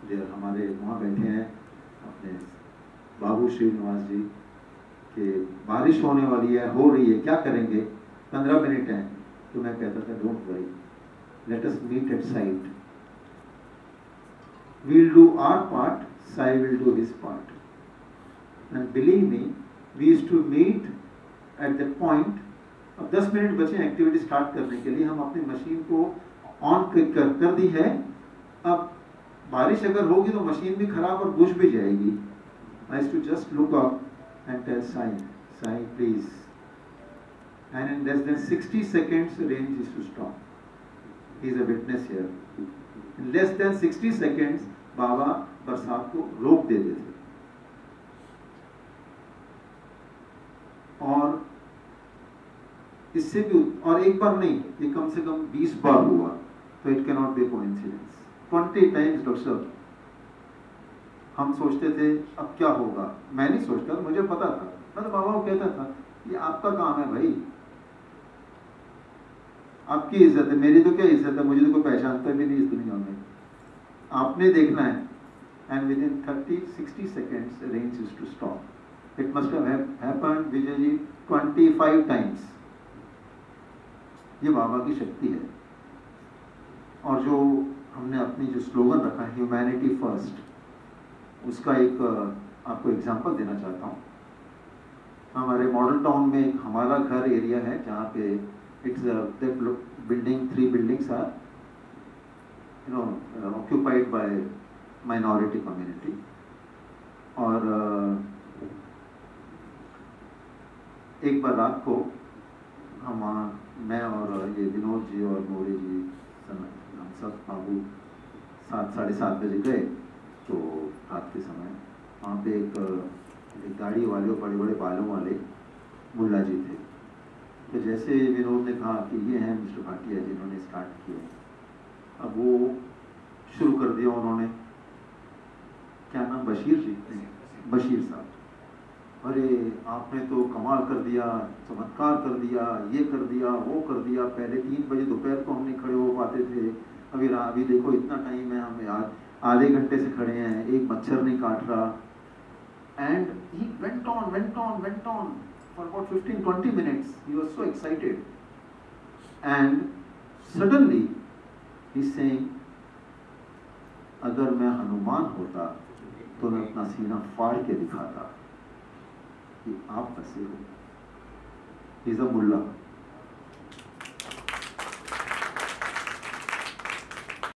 हमारे वहाँ बैठे हैं अपने बाबू श्रीनिवास जी कि बारिश होने वाली है, हो रही है, क्या करेंगे, 15 मिनट हैं। तो मैं कहता था don't worry, let us meet at site, we'll do our part, Sai will do his part. And believe me, we used to meet at that point. अब 10 मिनट बचे एक्टिविटी स्टार्ट करने के लिए, हम अपनी मशीन को ऑन कर दी है। अब बारिश अगर होगी तो मशीन भी खराब और बुझ भी जाएगी। I used to just look up and tell Sai, Sai please. And in less than 60 seconds rain used to stop. He is a witness here. In less than 60 seconds बाबा बरसात को रोक देते थे। और इससे भी, और एक बार नहीं, ये कम से कम 20 बार हुआ। तो it can not be coincidence. 20 times doctor साहब। हम सोचते थे अब क्या होगा, मैं नहीं सोचता, मुझे पता था। मैं तो बाबा को कहता था ये आपका काम है भाई, आपकी इज्जत है, मेरी तो क्या इज्जत है, मुझे तो कोई पहचानता भी नहीं इस दुनिया में, आपने देखना है। And within 30-60 seconds rain used to stop. It must have happened Vijay ji 25 times. ये बाबा की शक्ति है। और जो हमने अपनी जो स्लोगन रखा है ह्यूमैनिटी फर्स्ट, उसका एक आपको एग्जांपल देना चाहता हूँ। हमारे मॉडल टाउन में एक हमारा घर एरिया है जहाँ पे it's building 3 buildings are occupied by minority community. और एक बार रात को मैं और ये विनोद जी और मोरी जी हम सब बाबू 7-7:30 बजे गए। तो रात के समय वहाँ पे एक गाड़ी वाले और बड़े बड़े बालों वाले मुल्ला जी थे। तो जैसे विनोद ने कहा कि ये हैं मिस्टर भाटिया जिन्होंने स्टार्ट किया, अब वो शुरू कर दिया उन्होंने, क्या नाम, बशीर जी, बशीर साहब, अरे आपने तो कमाल कर दिया, चमत्कार कर दिया, ये कर दिया, वो कर दिया, पहले 3 बजे दोपहर को हम नहीं खड़े हो पाते थे, अभी देखो इतना टाइम है, हम यार आधे घंटे से खड़े हैं, एक मच्छर नहीं काट रहा। And he went on for about 15-20 minutes. He was so excited. And suddenly he's saying, अगर मैं हनुमान होता तो मैं अपना सीना फाड़ के दिखाता कि आप फंसे हो। He's a Mulla.